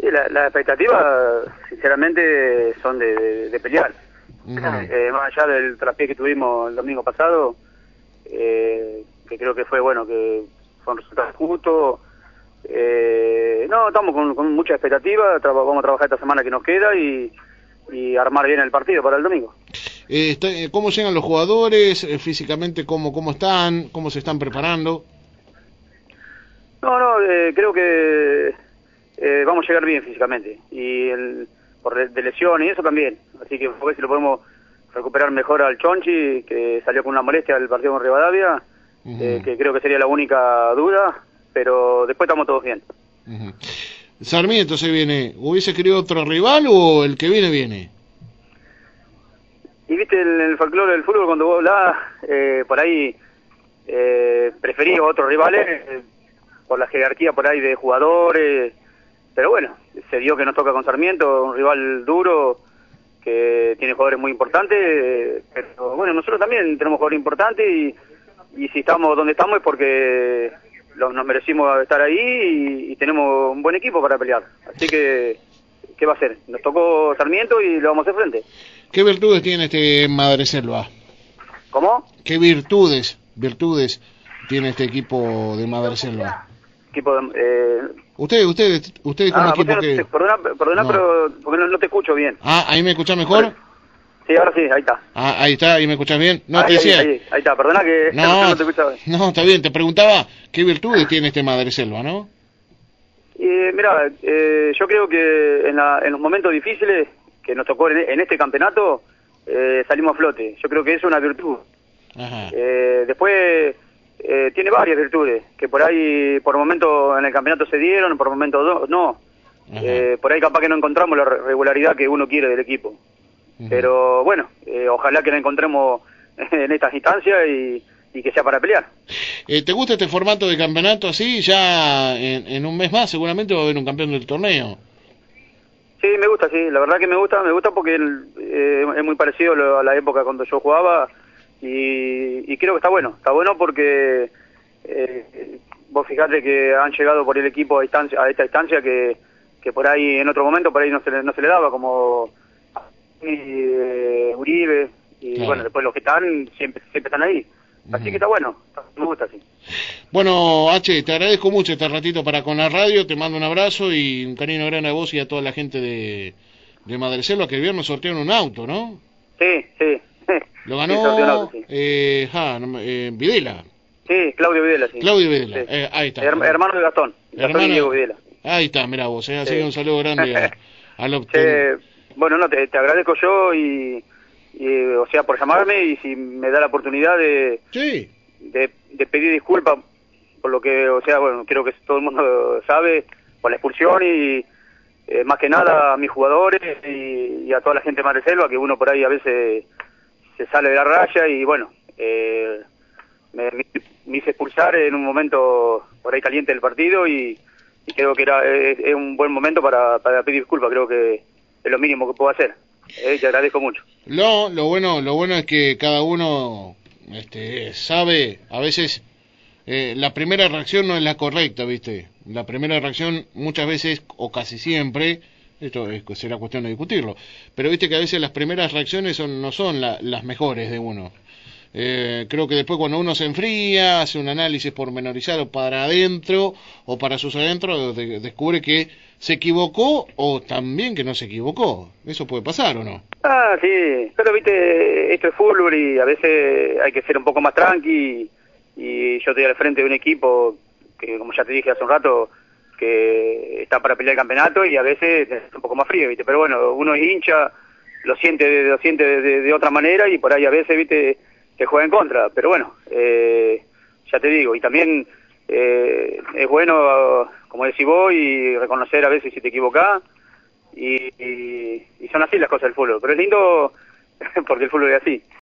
la expectativa, sinceramente, son de pelear. Más allá del traspié que tuvimos el domingo pasado, que creo que fue bueno, que fue un resultado justo. No, estamos con mucha expectativa, vamos a trabajar esta semana que nos queda y armar bien el partido para el domingo. ¿Cómo llegan los jugadores? Físicamente, ¿cómo están? ¿Cómo se están preparando? No, creo que vamos a llegar bien físicamente y de lesión y eso también, así que a ver si lo podemos recuperar mejor al Chonchi, que salió con una molestia del partido con Rivadavia, que creo que sería la única duda, pero después estamos todos bien. Sarmiento se viene, ¿hubiese querido otro rival o el que viene? Y viste el folclore del fútbol, cuando vos hablás, por ahí preferís otros rivales, por la jerarquía por ahí de jugadores, pero bueno, se dio que nos toca con Sarmiento, un rival duro que tiene jugadores muy importantes, pero bueno, nosotros también tenemos jugadores importantes y si estamos donde estamos es porque nos merecimos estar ahí y tenemos un buen equipo para pelear, así que ¿qué va a ser? Nos tocó Sarmiento y le vamos a hacer frente. ¿Qué virtudes tiene este Madreselva? ¿Cómo? ¿Qué virtudes tiene este equipo de Madreselva? Ustedes como equipo que... Perdona, no. Pero porque no te escucho bien. ¿Ahí me escuchás mejor? Sí, ahora sí, ahí está. Ahí está, ¿ahí me escuchás bien? No, ahí está, perdona que no te escuchaba bien. No, está bien, te preguntaba qué virtudes tiene este Madreselva, ¿no? Mira, yo creo que en los momentos difíciles que nos tocó en este campeonato, salimos a flote. Yo creo que eso es una virtud. Ajá. Después tiene varias virtudes, que por ahí, por momentos en el campeonato se dieron, por momentos no. Por ahí capaz que no encontramos la regularidad que uno quiere del equipo. Pero bueno, ojalá que la encontremos en estas instancias y que sea para pelear. ¿Te gusta este formato de campeonato así? Ya en un mes más seguramente va a haber un campeón del torneo. Sí, me gusta, sí, la verdad que me gusta porque es muy parecido a la época cuando yo jugaba y creo que está bueno porque vos fijate que han llegado por el equipo a esta instancia que por ahí en otro momento por ahí no se le daba, como Uribe y claro. Bueno, después los que están siempre están ahí. Así que está bueno, me gusta así. Bueno, H, te agradezco mucho este ratito para con la radio, te mando un abrazo y un cariño grande a vos y a toda la gente de Madreselva, que el viernes sortearon un auto, ¿no? Sí. Lo ganó Videla. Sí, Claudio Videla, sí. Claudio Videla, sí. Ahí está. Hermano de Gastón Diego Videla. Ahí está, mirá vos, así que un saludo grande al bueno, no, te agradezco yo y o sea, por llamarme y si me da la oportunidad de pedir disculpas por lo que, o sea, bueno, creo que todo el mundo sabe, por la expulsión y más que nada a mis jugadores y a toda la gente de Madreselva, que uno por ahí a veces se sale de la raya y bueno, me hice expulsar en un momento por ahí caliente del partido y creo que es un buen momento para pedir disculpas, creo que es lo mínimo que puedo hacer. Te agradezco mucho. Lo bueno es que cada uno sabe, a veces la primera reacción no es la correcta, ¿viste? La primera reacción muchas veces, o casi siempre, esto será cuestión de discutirlo, pero viste que a veces las primeras reacciones no son las mejores de uno. Creo que después cuando uno se enfría, hace un análisis pormenorizado para adentro o para sus adentros, descubre que se equivocó o también que no se equivocó. ¿Eso puede pasar o no? Sí, pero viste, esto es fútbol y a veces hay que ser un poco más tranqui y yo estoy al frente de un equipo que, como ya te dije hace un rato, que está para pelear el campeonato y a veces es un poco más frío, viste, pero bueno, uno es hincha, lo siente de otra manera y por ahí a veces, viste, se juega en contra, pero bueno, ya te digo, y también es bueno, como decís vos, y reconocer a veces si te equivocás, y son así las cosas del fútbol, pero es lindo porque el fútbol es así.